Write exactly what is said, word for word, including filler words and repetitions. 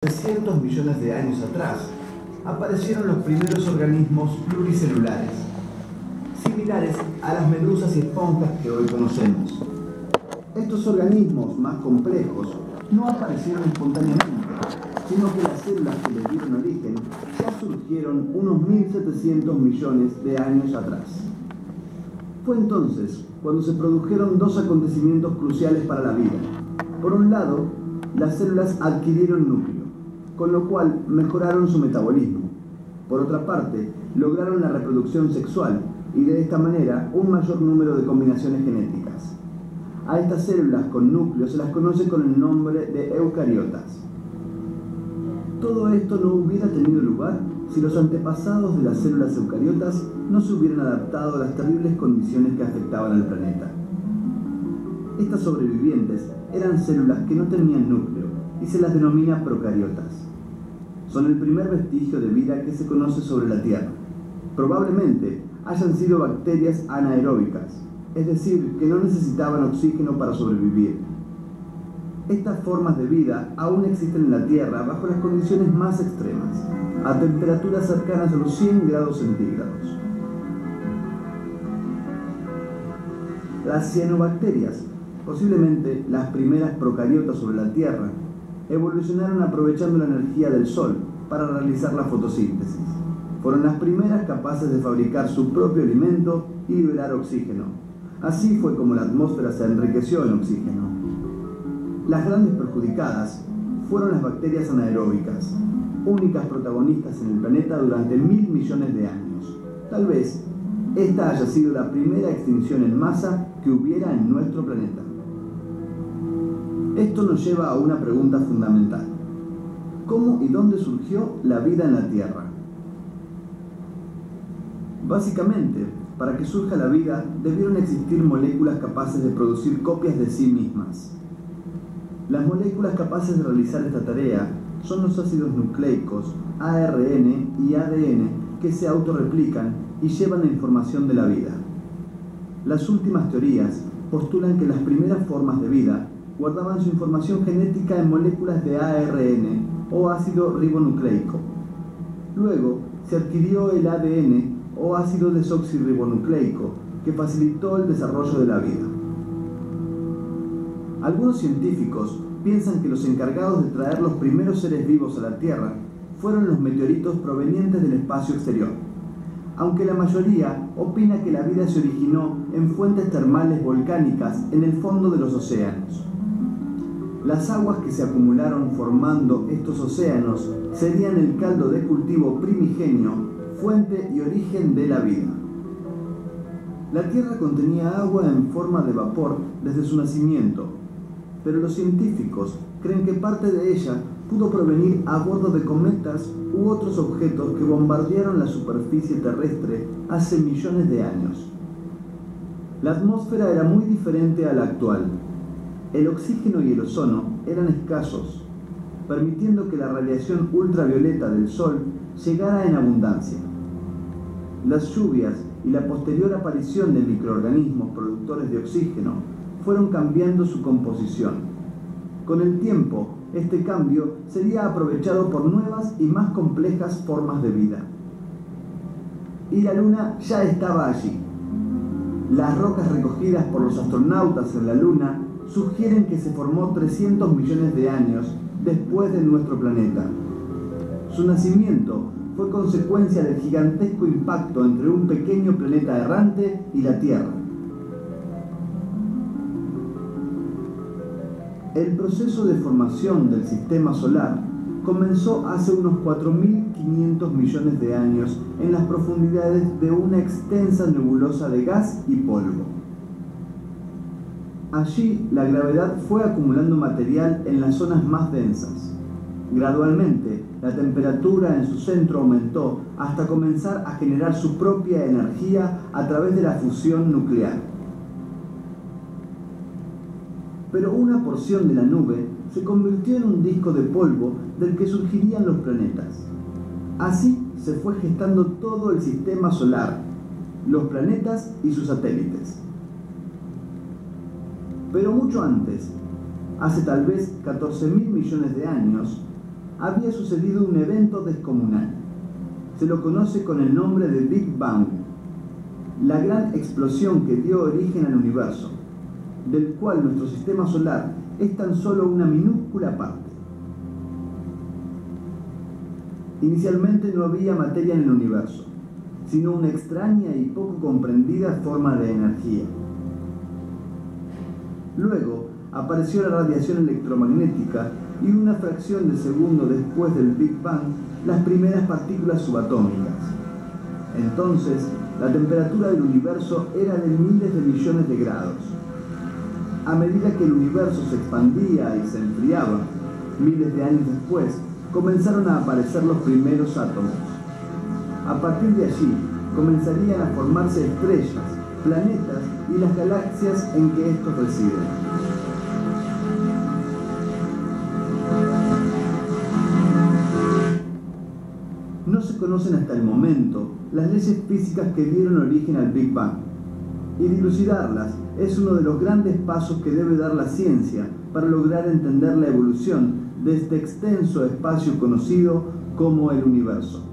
trescientos millones de años atrás, aparecieron los primeros organismos pluricelulares, similares a las medusas y esponjas que hoy conocemos. Estos organismos más complejos no aparecieron espontáneamente, sino que las células que les dieron origen ya surgieron unos mil setecientos millones de años atrás. Fue entonces cuando se produjeron dos acontecimientos cruciales para la vida. Por un lado, las células adquirieron núcleo, con lo cual mejoraron su metabolismo. Por otra parte, lograron la reproducción sexual y de esta manera un mayor número de combinaciones genéticas. A estas células con núcleo se las conoce con el nombre de eucariotas. Todo esto no hubiera tenido lugar si los antepasados de las células eucariotas no se hubieran adaptado a las terribles condiciones que afectaban al planeta. Estas sobrevivientes eran células que no tenían núcleo y se las denomina procariotas. Son el primer vestigio de vida que se conoce sobre la Tierra. Probablemente hayan sido bacterias anaeróbicas, es decir, que no necesitaban oxígeno para sobrevivir. Estas formas de vida aún existen en la Tierra bajo las condiciones más extremas, a temperaturas cercanas a los cien grados centígrados. Las cianobacterias, posiblemente las primeras procariotas sobre la Tierra, evolucionaron aprovechando la energía del Sol para realizar la fotosíntesis. Fueron las primeras capaces de fabricar su propio alimento y liberar oxígeno. Así fue como la atmósfera se enriqueció en oxígeno. Las grandes perjudicadas fueron las bacterias anaeróbicas, únicas protagonistas en el planeta durante mil millones de años. Tal vez esta haya sido la primera extinción en masa que hubiera en nuestro planeta. Esto nos lleva a una pregunta fundamental. ¿Cómo y dónde surgió la vida en la Tierra? Básicamente, para que surja la vida, debieron existir moléculas capaces de producir copias de sí mismas. Las moléculas capaces de realizar esta tarea son los ácidos nucleicos, A R N y A D N, que se autorreplican y llevan la información de la vida. Las últimas teorías postulan que las primeras formas de vida guardaban su información genética en moléculas de A R N o ácido ribonucleico. Luego se adquirió el A D N o ácido desoxirribonucleico, que facilitó el desarrollo de la vida. Algunos científicos piensan que los encargados de traer los primeros seres vivos a la Tierra fueron los meteoritos provenientes del espacio exterior, aunque la mayoría opina que la vida se originó en fuentes termales volcánicas en el fondo de los océanos. Las aguas que se acumularon formando estos océanos serían el caldo de cultivo primigenio, fuente y origen de la vida. La Tierra contenía agua en forma de vapor desde su nacimiento, pero los científicos creen que parte de ella pudo provenir a bordo de cometas u otros objetos que bombardearon la superficie terrestre hace millones de años. La atmósfera era muy diferente a la actual. El oxígeno y el ozono eran escasos, permitiendo que la radiación ultravioleta del Sol llegara en abundancia. Las lluvias y la posterior aparición de microorganismos productores de oxígeno fueron cambiando su composición. Con el tiempo, este cambio sería aprovechado por nuevas y más complejas formas de vida. Y la Luna ya estaba allí. Las rocas recogidas por los astronautas en la Luna sugieren que se formó trescientos millones de años después de nuestro planeta. Su nacimiento fue consecuencia del gigantesco impacto entre un pequeño planeta errante y la Tierra. El proceso de formación del sistema solar comenzó hace unos cuatro mil quinientos millones de años en las profundidades de una extensa nebulosa de gas y polvo. Allí, la gravedad fue acumulando material en las zonas más densas. Gradualmente, la temperatura en su centro aumentó hasta comenzar a generar su propia energía a través de la fusión nuclear. Pero una porción de la nube se convirtió en un disco de polvo del que surgirían los planetas. Así se fue gestando todo el sistema solar, los planetas y sus satélites. Pero mucho antes, hace tal vez catorce mil millones de años, había sucedido un evento descomunal. Se lo conoce con el nombre de Big Bang, la gran explosión que dio origen al universo, del cual nuestro sistema solar es tan solo una minúscula parte. Inicialmente no había materia en el universo, sino una extraña y poco comprendida forma de energía. Luego apareció la radiación electromagnética y una fracción de segundo después del Big Bang, las primeras partículas subatómicas. Entonces, la temperatura del universo era de miles de millones de grados. A medida que el universo se expandía y se enfriaba, miles de años después, comenzaron a aparecer los primeros átomos. A partir de allí, comenzarían a formarse estrellas, planetas y las galaxias en que estos residen. No se conocen hasta el momento las leyes físicas que dieron origen al Big Bang, y dilucidarlas es uno de los grandes pasos que debe dar la ciencia para lograr entender la evolución de este extenso espacio conocido como el universo.